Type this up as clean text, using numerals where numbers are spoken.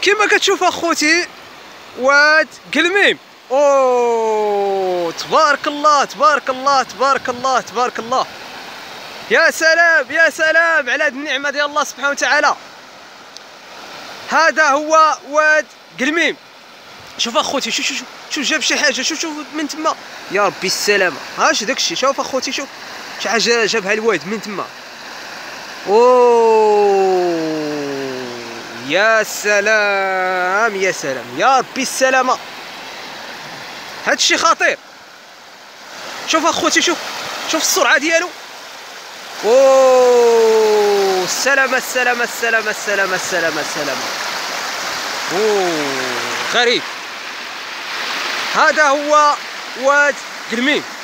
كما كتشوف اخوتي واد قلميم. اوه تبارك الله تبارك الله تبارك الله تبارك الله. يا سلام يا سلام على هذه النعمه ديال الله سبحانه وتعالى. هذا هو واد قلميم. شوف اخوتي شوف شوف شوف جاب شي حاجه. شوف شوف من تما يا ربي السلامه. هاش داكشي. شوف اخوتي شوف شي حاجه جابها الواد من تما. اوه يا سلام يا سلام يا ربي السلامه. هادشي خطير. شوف اخوتي شوف شوف السرعه ديالو. اوه السلامه السلامه السلامه السلامه السلامه السلامه. اوه غريب. هذا هو واد قلميم.